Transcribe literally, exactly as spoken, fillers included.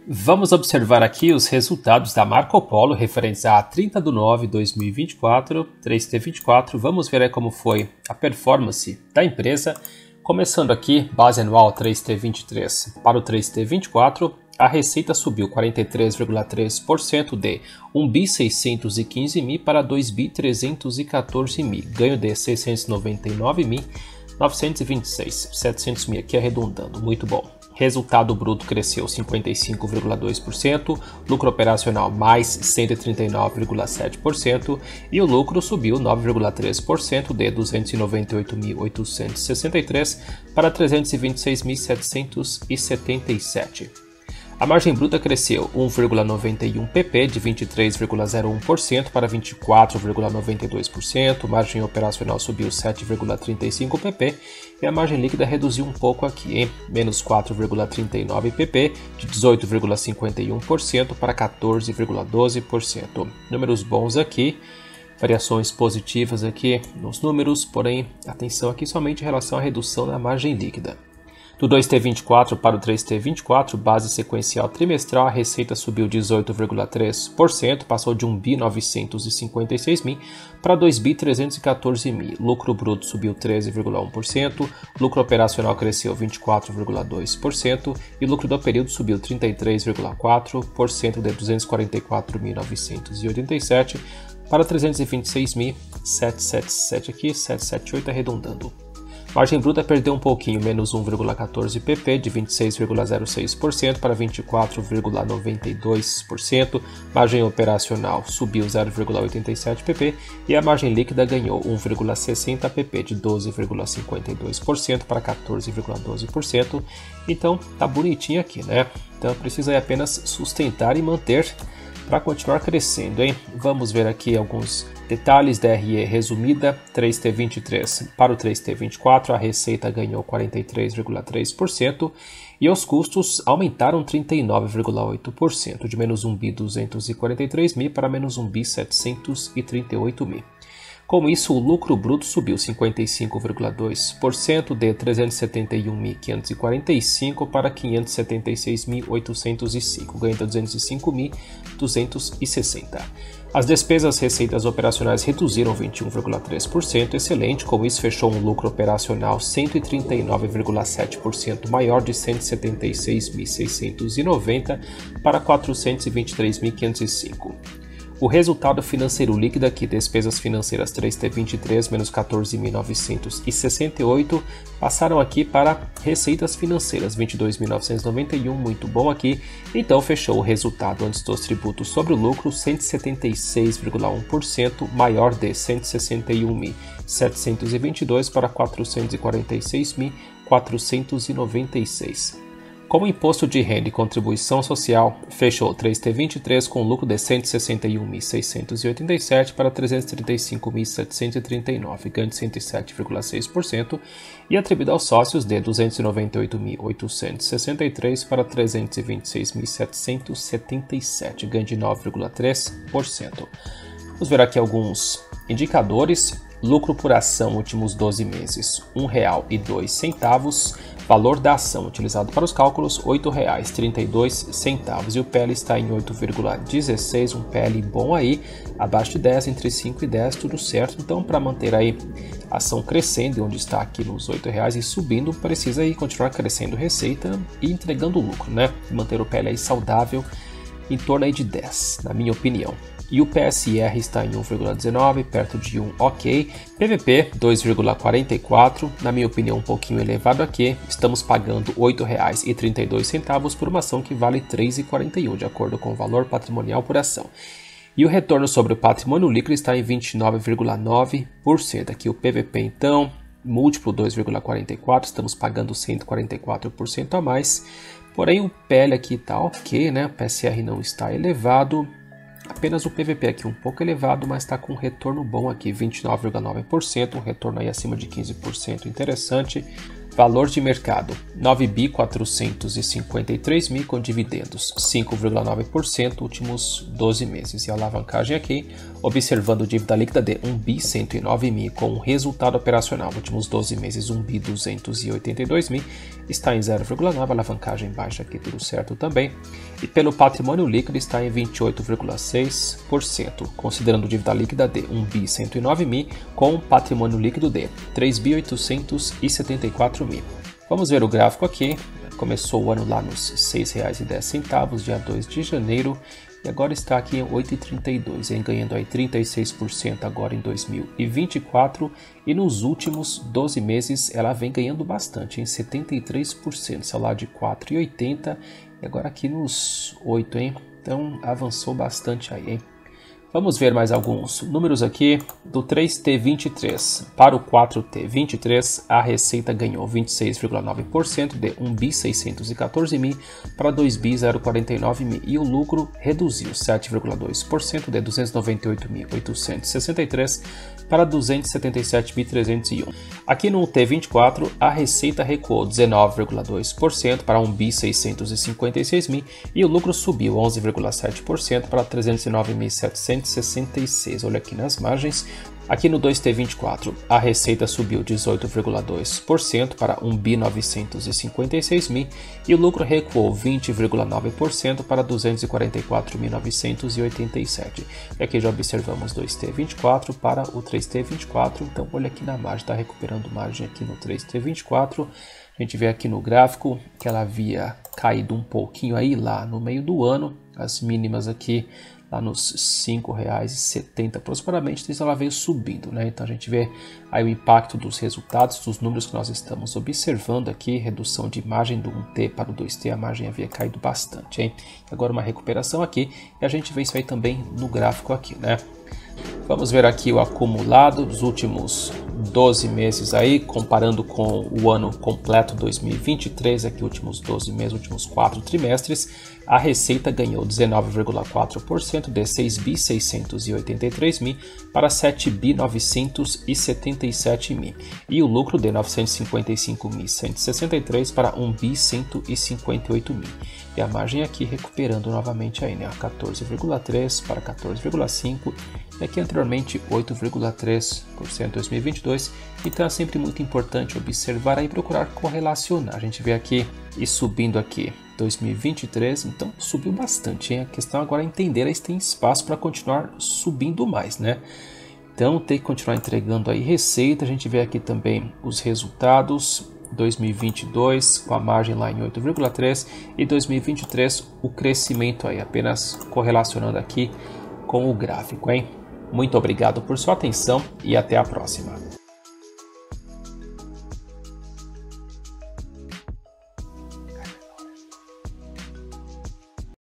Vamos observar aqui os resultados da Marco Polo referentes a trinta de nove de dois mil e vinte e quatro, três T vinte e quatro. Vamos ver aí como foi a performance da empresa. Começando aqui, base anual três T vinte e três para o três T vinte e quatro, a receita subiu quarenta e três vírgula três por cento de um bi seiscentos e quinze mil para dois bi trezentos e quatorze mil, ganho de seiscentos e noventa e nove mil novecentos e vinte e seis, setecentos mil aqui arredondando, muito bom. Resultado bruto cresceu cinquenta e cinco vírgula dois por cento, lucro operacional mais cento e trinta e nove vírgula sete por cento e o lucro subiu nove vírgula três por cento de duzentos e noventa e oito mil oitocentos e sessenta e três para trezentos e vinte e seis mil setecentos e setenta e sete. A margem bruta cresceu um vírgula noventa e um pp de vinte e três vírgula zero um por cento para vinte e quatro vírgula noventa e dois por cento, margem operacional subiu sete vírgula trinta e cinco pp e a margem líquida reduziu um pouco aqui, em menos quatro vírgula trinta e nove pp de dezoito vírgula cinquenta e um por cento para quatorze vírgula doze por cento. Números bons aqui, variações positivas aqui nos números, porém atenção aqui somente em relação à redução da margem líquida. Do dois T vinte e quatro para o três T vinte e quatro, base sequencial trimestral, a receita subiu dezoito vírgula três por cento, passou de um bi novecentos e cinquenta e seis mil para dois bi trezentos e quatorze mil. Lucro bruto subiu treze vírgula um por cento, lucro operacional cresceu vinte e quatro vírgula dois por cento e lucro do período subiu trinta e três vírgula quatro por cento de duzentos e quarenta e quatro mil novecentos e oitenta e sete para trezentos e vinte e seis mil setecentos e setenta e sete aqui, setecentos e setenta e oito arredondando. Margem bruta perdeu um pouquinho, menos um vírgula quatorze pp de vinte e seis vírgula zero seis por cento para vinte e quatro vírgula noventa e dois por cento. Margem operacional subiu zero vírgula oitenta e sete pp e a margem líquida ganhou um vírgula sessenta pp de doze vírgula cinquenta e dois por cento para quatorze vírgula doze por cento. Então tá bonitinho aqui, né? Então precisa apenas sustentar e manter para continuar crescendo, hein? Vamos ver aqui alguns detalhes da R E resumida. Três T vinte e três para o três T vinte e quatro, a receita ganhou quarenta e três vírgula três por cento e os custos aumentaram trinta e nove vírgula oito por cento, de menos um bi duzentos e quarenta e três mil para menos um bi setecentos e trinta e oito mil. Com isso, o lucro bruto subiu cinquenta e cinco vírgula dois por cento de trezentos e setenta e um mil quinhentos e quarenta e cinco para quinhentos e setenta e seis mil oitocentos e cinco, ganho de duzentos e cinco mil duzentos e sessenta. As despesas receitas operacionais reduziram vinte e um vírgula três por cento, excelente, com isso fechou um lucro operacional cento e trinta e nove vírgula sete por cento maior de cento e setenta e seis mil seiscentos e noventa para quatrocentos e vinte e três mil quinhentos e cinco. O resultado financeiro líquido aqui, despesas financeiras três T vinte e três menos quatorze mil novecentos e sessenta e oito, passaram aqui para receitas financeiras vinte e dois mil novecentos e noventa e um, muito bom aqui. Então fechou o resultado antes dos tributos sobre o lucro cento e setenta e seis vírgula um por cento maior de cento e sessenta e um mil setecentos e vinte e dois para quatrocentos e quarenta e seis mil quatrocentos e noventa e seis. Como imposto de renda e contribuição social, fechou três T vinte e três com lucro de cento e sessenta e um mil seiscentos e oitenta e sete para trezentos e trinta e cinco mil setecentos e trinta e nove, ganho de cento e sete vírgula seis por cento e atribuído aos sócios de duzentos e noventa e oito mil oitocentos e sessenta e três para trezentos e vinte e seis mil setecentos e setenta e sete, ganho de nove vírgula três por cento. Vamos ver aqui alguns indicadores. Lucro por ação últimos doze meses, um real e dois centavos. Valor da ação utilizado para os cálculos, oito reais e trinta e dois centavos. E o P L está em oito vírgula dezesseis, um P L bom aí, abaixo de dez, entre cinco e dez, tudo certo. Então, para manter aí a ação crescendo, onde está aqui nos oito reais e subindo, precisa aí continuar crescendo receita e entregando lucro, né? Manter o P L aí saudável em torno aí de dez, na minha opinião. E o P S R está em um vírgula dezenove, perto de um, ok. P V P dois vírgula quarenta e quatro, na minha opinião um pouquinho elevado aqui. Estamos pagando oito reais e trinta e dois centavos por uma ação que vale três reais e quarenta e um, de acordo com o valor patrimonial por ação. E o retorno sobre o patrimônio líquido está em vinte e nove vírgula nove por cento. Aqui o P V P então, múltiplo dois vírgula quarenta e quatro, estamos pagando cento e quarenta e quatro por cento a mais. Porém o P L aqui está ok, né? O P S R não está elevado. Apenas o P V P aqui um pouco elevado, mas está com um retorno bom aqui, vinte e nove vírgula nove por cento, um retorno aí acima de quinze por cento, interessante. Valor de mercado, nove bi quatrocentos e cinquenta e três mil com dividendos, cinco vírgula nove por cento últimos doze meses. E a alavancagem aqui, Observando dívida líquida de um bi cento e nove mi com um resultado operacional nos últimos doze meses um bi duzentos e oitenta e dois mi, está em zero vírgula nove, alavancagem baixa aqui, tudo certo também. E pelo patrimônio líquido está em vinte e oito vírgula seis por cento, considerando dívida líquida de um bi cento e nove mi com patrimônio líquido de três bi oitocentos e setenta e quatro mi. Vamos ver o gráfico aqui. Começou o ano lá nos seis reais e dez centavos, dia dois de janeiro, e agora está aqui em oito reais e trinta e dois centavos, ganhando aí trinta e seis por cento agora em dois mil e vinte e quatro, e nos últimos doze meses ela vem ganhando bastante, em setenta e três por cento, saiu lá de quatro reais e oitenta centavos, e agora aqui nos oito, hein? Então avançou bastante aí, hein? Vamos ver mais alguns números aqui. Do três T vinte e três para o quatro T vinte e três, a receita ganhou vinte e seis vírgula nove por cento de um bi seiscentos e quatorze mi para dois bi zero vírgula quarenta e nove mi, e o lucro reduziu sete vírgula dois por cento de duzentos e noventa e oito mil oitocentos e sessenta e três para duzentos e setenta e sete mil trezentos e um. Aqui no T vinte e quatro, a receita recuou dezenove vírgula dois por cento para um bi seiscentos e cinquenta e seis mi, e o lucro subiu onze vírgula sete por cento para trezentos e nove mil setecentos e sessenta e seis. Olha aqui nas margens. Aqui no dois T vinte e quatro, a receita subiu dezoito vírgula dois por cento para um bi novecentos e cinquenta e seis mi, e o lucro recuou vinte vírgula nove por cento para duzentos e quarenta e quatro mil novecentos e oitenta e sete. E aqui já observamos dois T vinte e quatro para o três T vinte e quatro. Então olha aqui na margem, está recuperando margem aqui no três T vinte e quatro. A gente vê aqui no gráfico que ela havia caído um pouquinho aí lá no meio do ano, as mínimas aqui lá nos cinco reais e setenta centavos aproximadamente, então ela veio subindo, né? Então a gente vê aí o impacto dos resultados, dos números que nós estamos observando aqui, redução de margem do um T para o dois T, a margem havia caído bastante, hein? Agora uma recuperação aqui, e a gente vê isso aí também no gráfico aqui, né? Vamos ver aqui o acumulado dos últimos doze meses aí, comparando com o ano completo dois mil e vinte e três, aqui últimos doze meses, últimos quatro trimestres. A receita ganhou dezenove vírgula quatro por cento de seis bi seiscentos e oitenta e três mi para sete bi novecentos e setenta e sete mi, e o lucro de novecentos e cinquenta e cinco mil cento e sessenta e três para um bi cento e cinquenta e oito mi. E a margem aqui recuperando novamente aí, né? quatorze vírgula três para quatorze vírgula cinco, e aqui anteriormente oito vírgula três por cento em dois mil e vinte e dois. Então é sempre muito importante observar aí e procurar correlacionar. A gente vê aqui e subindo aqui dois mil e vinte e três, então subiu bastante, hein? A questão agora é entender se tem espaço para continuar subindo mais, né? Então tem que continuar entregando aí receita. A gente vê aqui também os resultados. dois mil e vinte e dois com a margem lá em oito vírgula três, e dois mil e vinte e três o crescimento aí, apenas correlacionando aqui com o gráfico, hein? Muito obrigado por sua atenção e até a próxima.